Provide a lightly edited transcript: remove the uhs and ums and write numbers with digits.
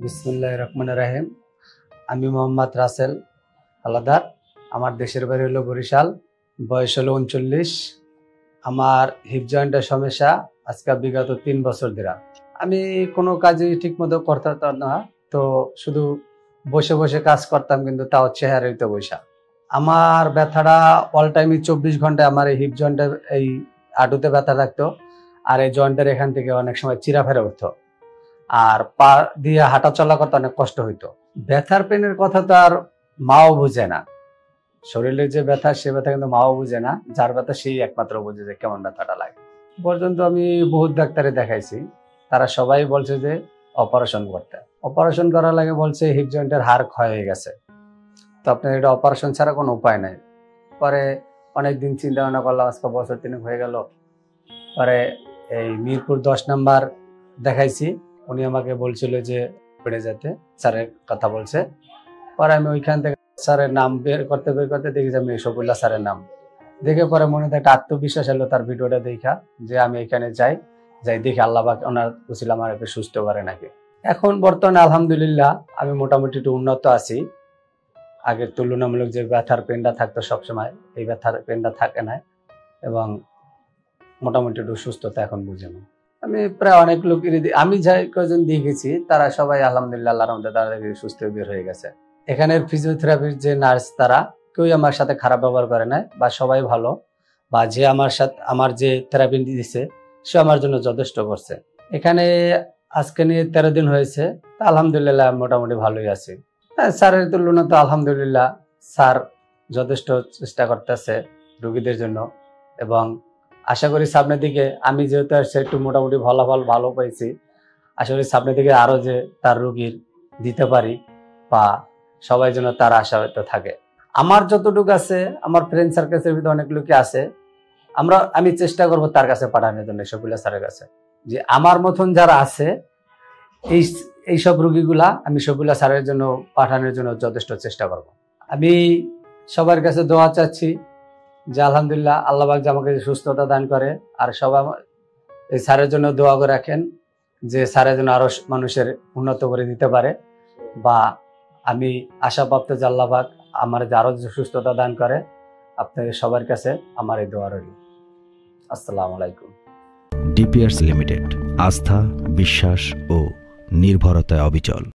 বিসমিল্লাহির রহমানির রহিম। আমি মোহাম্মদ রাসেল হালাদার। আমার দেশের বাড়ি হলো বরিশাল। বয়স হলো 39। আমার হিপ জয়েন্টের সমস্যা আজকে বিগত 3 বছর ধরে। আমি কোনো কাজই ঠিক মতো করতাম না, তো শুধু বসে বসে কাজ করতাম, কিন্তু তাও চেহারাই তো বৈশা। আমার ব্যথাটা অল টাইমই 24 ঘন্টায় আমার এই হিপ জয়েন্টের এই হাঁটুতে ব্যথা থাকতো, আর এই জয়েন্টের এখান থেকে অনেক সময় চিরা ফেরে উঠতো, আর পা দিয়ে হাঁটা চলা করতে অনেক কষ্ট হইতো। ব্যথার পেনের কথা তো আর মাও বুঝে না। শরীরের যে ব্যথা, সে ব্যথা কিন্তু মাও বুঝে না। যার ব্যথা সেই একমাত্র বুঝে যে কেমন ব্যথাটা লাগে। পর্যন্ত আমি বহুত ডাক্তারে দেখাইছি, তারা সবাই বলছে যে অপারেশন করতে। অপারেশন করার লাগে বলছে হিপ জয়েন্টের হাড় ক্ষয় হয়ে গেছে, তো আপনার এটা অপারেশন ছাড়া কোনো উপায় নাই। পরে অনেকদিন চিন্তা ভাবনা করলাম, আজকে বছর 3 হয়ে গেল। পরে এই মিরপুর 10 নাম্বার দেখাইছি, উনি আমাকে বলছিল যে বেড়ে যেতে, স্যারের কথা বলছে। পরে আমি ওইখান থেকে স্যারের নাম বের করতে দেখি যে আমি শফিউল্লাহ স্যারের নাম দেখে, পরে মনে একটা আত্মবিশ্বাস এলো তার ভিডিওটা দেখা, যে আমি এখানে যাই দেখি আল্লাহ পাক ওনার উসিলা আমার একটু সুস্থ করে নাকি। এখন বর্তমানে আলহামদুলিল্লাহ আমি মোটামুটি একটু উন্নত আছি। আগের তুলনামূলক যে ব্যথার পেনটা থাকতো সবসময়, এই ব্যথার পেনটা থাকে না, এবং মোটামুটি একটু সুস্থতা এখন বুঝে না। আমি প্রায় অনেক লোকেরই আমি যাই কজন দেখেছি, তারা সবাই আলহামদুলিল্লাহ আল্লাহর রহমতে তারা সুস্থ বের হয়ে গেছে। এখানের ফিজিওথেরাপির যে নার্স, তারা কেউই আমার সাথে খারাপ ব্যবহার করে নাই, বা সবাই ভালো, বা যে আমার সাথে আমার যে থেরাপি দিচ্ছে সে আমার জন্য যথেষ্ট করছে। এখানে আজকে নিয়ে 13 দিন হয়েছে, তা আলহামদুলিল্লাহ মোটামুটি ভালোই আছি। স্যারের তুলনা তো আলহামদুলিল্লাহ স্যার যথেষ্ট চেষ্টা করতেছে রোগীদের জন্য, এবং আশা করি সামনের দিকে আমি যেহেতু একটু মোটামুটি ফলাফল ভালো পাইছি, আশা করি সামনের দিকে আরো যে তার রোগীর দিতে পারি, বা সবাই যেন তার আশাহত থাকে। আমার যতটুকু আছে, আমার ফ্রেন্ড সার্কেলের ভিতরে অনেক লোকই আছে, আমি চেষ্টা করব তার কাছে পাঠানোর জন্য, শফিউল্লাহ স্যারের কাছে, যে আমার মতন যারা আছে এইসব রোগীগুলা আমি শফিউল্লাহ স্যারের জন্য পাঠানোর জন্য যথেষ্ট চেষ্টা করব। আমি সবার কাছে দোয়া চাচ্ছি যে আলহামদুলিল্লাহ আল্লাহ পাক যে আমাকে সুস্থতা দান করে, আর সবাই এই স্যারের জন্য দোয়া করে রাখেন যে স্যারের জন্য আরো মানুষের উন্নত করে দিতে পারে, বা আমি আশাপ্রাপ্ত যে আল্লাহ পাক আমার যে আরো সুস্থতা দান করে। আপনাদের সবার কাছে আমার এই দোয়া রইল। আসসালামু আলাইকুম। ডিপিআরস লিমিটেড, আস্থা, বিশ্বাস ও নির্ভরতায় অবিচল।